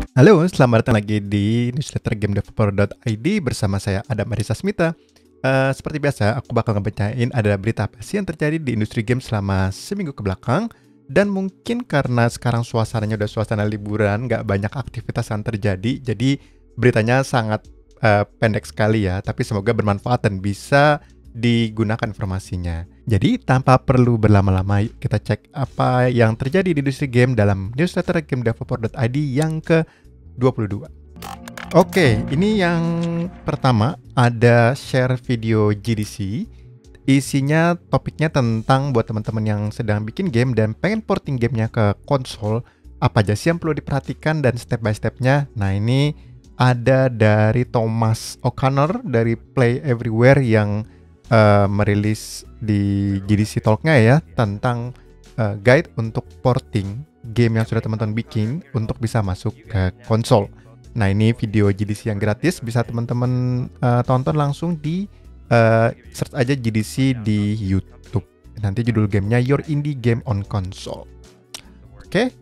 Halo, selamat datang lagi di newsletter GameDeveloper.id bersama saya Adam Arissa Smita. Seperti biasa, aku bakal ngebacain ada berita apa sih yang terjadi di industri game selama seminggu ke belakang. Dan mungkin karena sekarang suasananya udah suasana liburan, nggak banyak aktivitas yang terjadi, jadi beritanya sangat pendek sekali ya. Tapi semoga bermanfaat dan bisa digunakan informasinya. Jadi tanpa perlu berlama-lama, yuk kita cek apa yang terjadi di industri game dalam newsletter GameDeveloper.id yang ke 22. Oke, ini yang pertama ada share video GDC. Isinya topiknya tentang buat teman-teman yang sedang bikin game dan pengen porting gamenya ke konsol, apa aja sih yang perlu diperhatikan dan step by stepnya. Nah, ini ada dari Thomas O'Connor dari Play Everywhere yang merilis di GDC Talk-nya ya tentang guide untuk porting game yang sudah teman-teman bikin untuk bisa masuk ke konsol. Nah, ini video GDC yang gratis, bisa teman-teman tonton langsung di search aja GDC di YouTube. Nanti judul gamenya Your Indie Game on Console. Oke.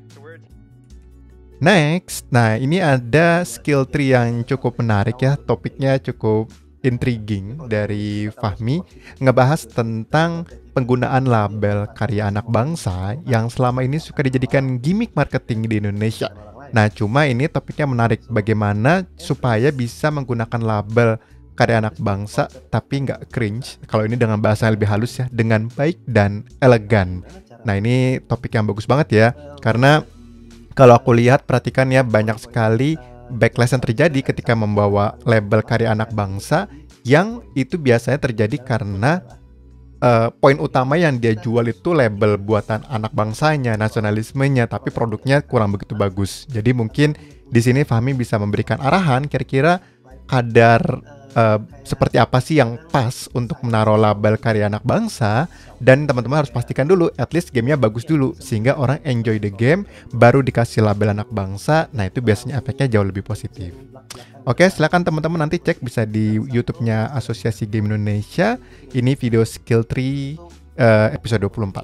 Next, nah ini ada skill tree yang cukup menarik ya, topiknya cukup intriguing dari Fahmi, ngebahas tentang penggunaan label karya anak bangsa yang selama ini suka dijadikan gimmick marketing di Indonesia. Nah, cuma ini topiknya menarik, bagaimana supaya bisa menggunakan label karya anak bangsa tapi nggak cringe, kalau ini dengan bahasa yang lebih halus ya, dengan baik dan elegan. Nah, ini topik yang bagus banget ya, karena kalau aku lihat, perhatikan ya, banyak sekali backlash yang terjadi ketika membawa label karya anak bangsa, yang itu biasanya terjadi karena poin utama yang dia jual itu label buatan anak bangsanya, nasionalismenya, tapi produknya kurang begitu bagus. Jadi mungkin di sini Fahmi bisa memberikan arahan kira-kira kadar seperti apa sih yang pas untuk menaruh label karya anak bangsa, dan teman-teman harus pastikan dulu at least gamenya bagus dulu sehingga orang enjoy the game, baru dikasih label anak bangsa. Nah, itu biasanya efeknya jauh lebih positif. Oke, silakan teman-teman nanti cek, bisa di YouTube-nya Asosiasi Game Indonesia. Ini video skill tree episode 24.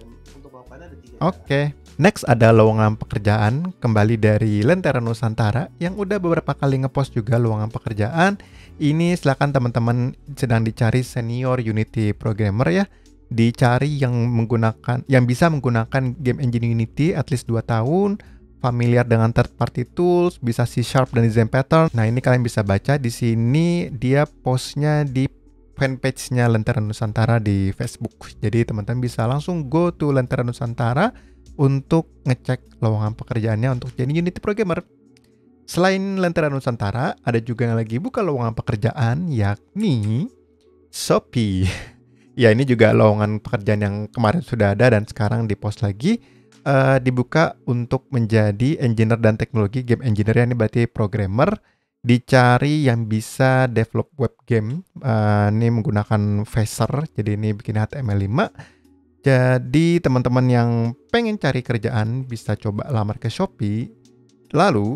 Oke. Next ada lowongan pekerjaan kembali dari Lentera Nusantara yang udah beberapa kali ngepost juga lowongan pekerjaan. Ini silakan teman-teman sedang dicari senior Unity programmer ya. Dicari yang bisa menggunakan game engine Unity at least 2 tahun, familiar dengan third party tools, bisa C# dan design pattern. Nah, ini kalian bisa baca di sini, dia postnya di fanpage-nya Lentera Nusantara di Facebook. Jadi teman-teman bisa langsung go to Lentera Nusantara untuk ngecek lowongan pekerjaannya untuk jadi Unity programmer. Selain Lentera Nusantara, ada juga yang lagi buka lowongan pekerjaan, yakni Shopee. Ya, ini juga lowongan pekerjaan yang kemarin sudah ada dan sekarang dipost lagi, dibuka untuk menjadi engineer dan teknologi game engineer. Ya, ini berarti programmer. Dicari yang bisa develop web game, ini menggunakan Phaser, jadi ini bikin HTML5. Jadi teman-teman yang pengen cari kerjaan bisa coba lamar ke Shopee. Lalu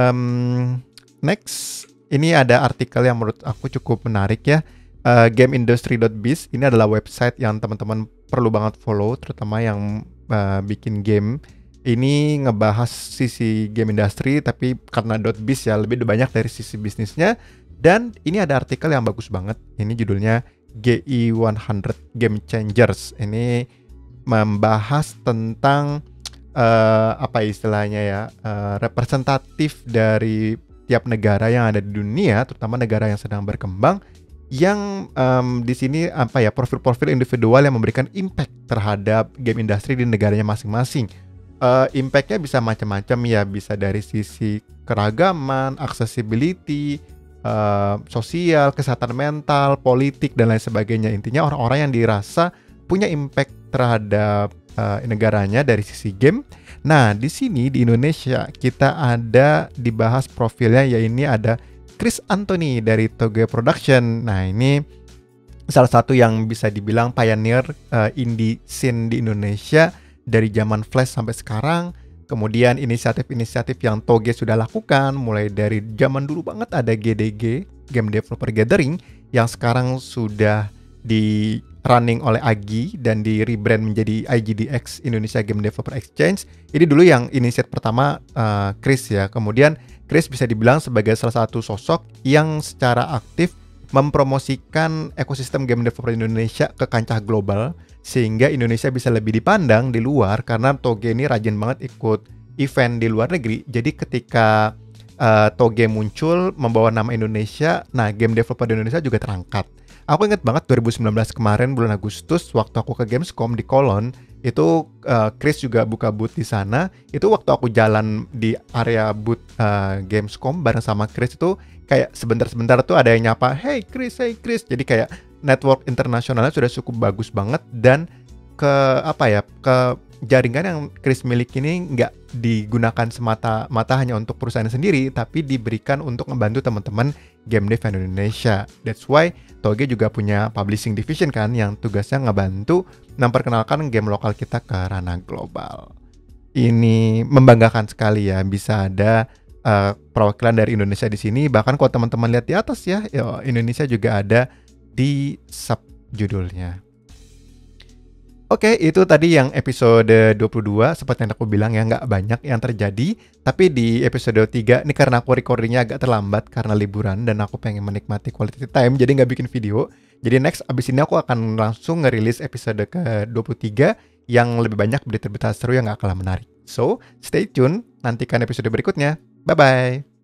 next, ini ada artikel yang menurut aku cukup menarik ya. GameIndustry.biz, ini adalah website yang teman-teman perlu banget follow, terutama yang bikin game. Ini ngebahas sisi game industry, tapi karena .biz ya, lebih banyak dari sisi bisnisnya. Dan ini ada artikel yang bagus banget, ini judulnya GI100 Game Changers. Ini membahas tentang apa istilahnya ya, representatif dari tiap negara yang ada di dunia, terutama negara yang sedang berkembang, yang di sini apa ya, profil-profil individual yang memberikan impact terhadap game industry di negaranya masing-masing. Impactnya bisa macam-macam ya, bisa dari sisi keragaman, accessibility, sosial, kesehatan mental, politik, dan lain sebagainya. Intinya orang-orang yang dirasa punya impact terhadap negaranya dari sisi game. Nah, di sini di Indonesia kita ada dibahas profilnya, ya ini ada Chris Anthony dari Toge Production. Nah, ini salah satu yang bisa dibilang pioneer indie scene di Indonesia dari zaman Flash sampai sekarang. Kemudian inisiatif-inisiatif yang Toge sudah lakukan, mulai dari zaman dulu banget ada GDG, Game Developer Gathering, yang sekarang sudah di running oleh Agi dan di rebrand menjadi IGDX, Indonesia Game Developer Exchange. Ini dulu yang initiate pertama Chris ya. Kemudian Chris bisa dibilang sebagai salah satu sosok yang secara aktif mempromosikan ekosistem game developer Indonesia ke kancah global, sehingga Indonesia bisa lebih dipandang di luar karena Toge ini rajin banget ikut event di luar negeri. Jadi ketika Toge muncul membawa nama Indonesia, nah game developer di Indonesia juga terangkat. Aku inget banget 2019 kemarin bulan Agustus waktu aku ke Gamescom di Cologne, itu Chris juga buka booth di sana. Itu waktu aku jalan di area booth Gamescom bareng sama Chris, itu kayak sebentar-sebentar tuh ada yang nyapa, hey Chris. Jadi kayak network internasionalnya sudah cukup bagus banget, dan ke jaringan yang Chris miliki ini nggak digunakan semata-mata hanya untuk perusahaan sendiri, tapi diberikan untuk membantu teman-teman game dev Indonesia. That's why Toge juga punya publishing division kan, yang tugasnya ngebantu memperkenalkan game lokal kita ke ranah global. Ini membanggakan sekali ya, bisa ada perwakilan dari Indonesia di sini. Bahkan kalau teman-teman lihat di atas ya, Indonesia juga ada di subjudulnya. Oke, itu tadi yang episode 22. Seperti yang aku bilang ya, nggak banyak yang terjadi. Tapi di episode 3, ini karena aku recordingnya agak terlambat karena liburan dan aku pengen menikmati quality time, jadi nggak bikin video. Jadi next, abis ini aku akan langsung ngerilis episode ke-23 yang lebih banyak berita-berita seru yang nggak kalah menarik. So, stay tune, nantikan episode berikutnya. Bye-bye!